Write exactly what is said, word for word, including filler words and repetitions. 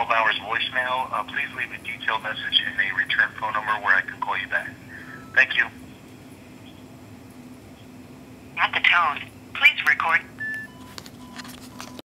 twelve hours voicemail. Uh, please leave a detailed message and a return phone number where I can call you back. Thank you. At the tone, please record